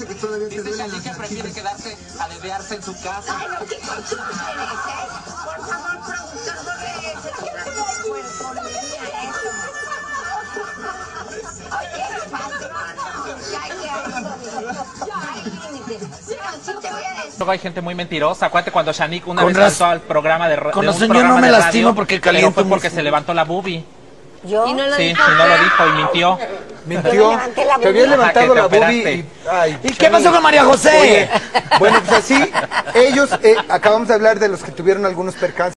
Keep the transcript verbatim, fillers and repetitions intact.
dice que todavía te Dice duele Shanique que prefiere quedarse a bebearse en su casa. Ay, no, qué cochino eres, ¿eh? Por favor, productor, no regreses, que no me porquería eso. Oye, patrón, ya hay que hay límites. Pero sí te voy a decir. Luego hay gente muy mentirosa. Acuérdate cuando Shanique una Con vez raz- saltó al programa de, con de un razón yo programa no me de lastimo radio, porque pero caliento fue muy porque fuerte. se levantó la boobie. ¿Yo? Y no lo Sí, y dijo. no lo dijo y mintió. Mintió. Yo me levanté la Te habías boobie. levantado Ajá, que la te boobie y... operaste. Ay, ¿Y qué pasó con María José? Oye, bueno, pues así, ellos, eh, acabamos de hablar de los que tuvieron algunos percances.